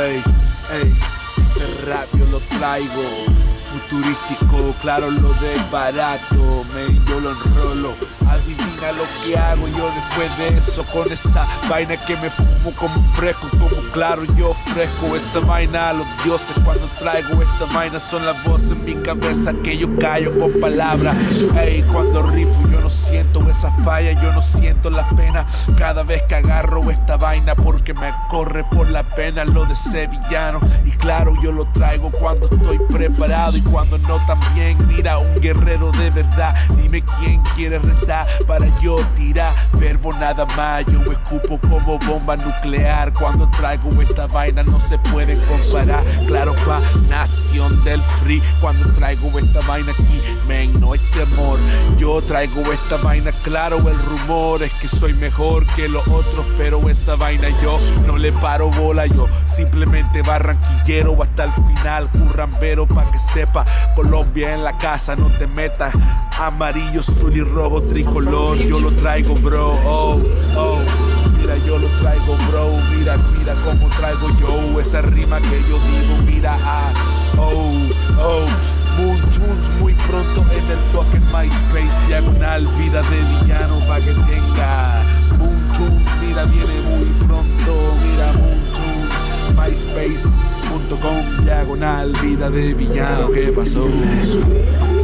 Ey, ey, ese rap yo lo traigo futurístico, claro lo de barato, yo lo enrolo, adivina lo que hago yo después de eso, con esa vaina que me fumo como fresco, como claro yo fresco, esa vaina a los dioses cuando traigo esta vaina son las voces en mi cabeza que yo callo con palabras, ey, cuando rifo yo no siento esa falla, yo no siento la pena cada vez que agarro esta vaina porque me corre por la pena lo de sevillano, y claro yo lo traigo cuando estoy preparado y cuando no también, mira, un guerrero de verdad, dime quién quiere retar para yo tirar verbo nada más, yo escupo como bomba nuclear, cuando traigo esta vaina no se pueden comparar, claro pa, nación del free, cuando traigo esta vaina aquí, men, no es temor, yo traigo esta vaina, claro el rumor es que soy mejor que los otros, pero esa vaina yo no le paro bola, yo simplemente barranquillero hasta el final, currambero pa' que sepa, Colombia en la casa, no te metas, amarillo, azul y rojo, tricolor, yo lo traigo bro, oh, oh, mira yo lo traigo bro, mira, mira cómo traigo yo, esa rima que yo digo, mira, ah, oh, oh, Moon Tunes muy pronto en el fucking MySpace, diagonal, vida de villano pa' que tenga, Moon Tunes, mira viene muy pronto, mira Moon Tunes, MySpace.com, diagonal, vida de villano, ¿qué pasó?